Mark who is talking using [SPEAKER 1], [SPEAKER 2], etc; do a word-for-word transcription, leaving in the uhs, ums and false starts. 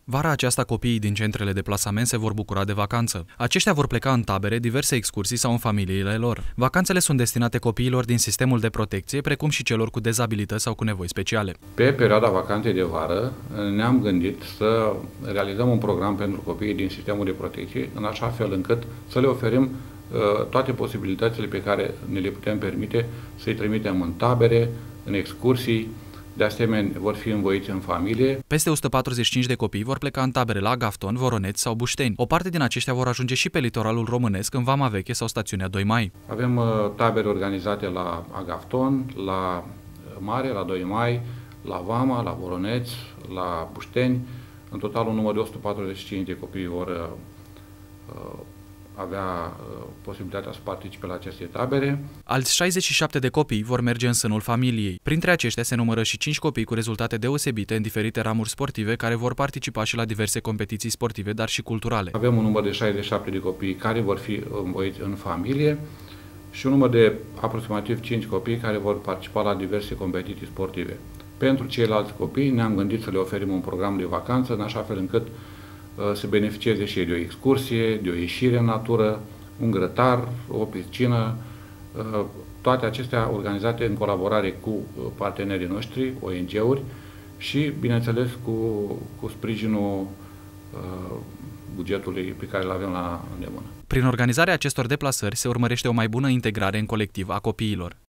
[SPEAKER 1] Vara aceasta copiii din centrele de plasament se vor bucura de vacanță. Aceștia vor pleca în tabere, diverse excursii sau în familiile lor. Vacanțele sunt destinate copiilor din sistemul de protecție, precum și celor cu dezabilități sau cu nevoi speciale.
[SPEAKER 2] Pe perioada vacanței de vară ne-am gândit să realizăm un program pentru copiii din sistemul de protecție, în așa fel încât să le oferim toate posibilitățile pe care ne le putem permite, să-i trimitem în tabere, în excursii. De asemenea, vor fi învoiți în familie.
[SPEAKER 1] Peste o sută patruzeci și cinci de copii vor pleca în tabere la Agafton, Voroneț sau Bușteni. O parte din aceștia vor ajunge și pe litoralul românesc, în Vama Veche sau stațiunea doi mai.
[SPEAKER 2] Avem uh, tabere organizate la Agafton, la Mare, la doi mai, la Vama, la Voroneț, la Bușteni. În total, un număr de o sută patruzeci și cinci de copii vor uh, avea uh, posibilitatea să participe la aceste tabere.
[SPEAKER 1] Alți șaizeci și șapte de copii vor merge în sânul familiei. Printre aceștia se numără și cinci copii cu rezultate deosebite în diferite ramuri sportive care vor participa și la diverse competiții sportive, dar și culturale.
[SPEAKER 2] Avem un număr de șaizeci și șapte de copii care vor fi învoiți în familie și un număr de aproximativ cinci copii care vor participa la diverse competiții sportive. Pentru ceilalți copii ne-am gândit să le oferim un program de vacanță în așa fel încât să beneficieze și de o excursie, de o ieșire în natură, un grătar, o piscină, toate acestea organizate în colaborare cu partenerii noștri, O N G-uri și, bineînțeles, cu, cu sprijinul bugetului pe care îl avem la îndemână.
[SPEAKER 1] Prin organizarea acestor deplasări se urmărește o mai bună integrare în colectiv a copiilor.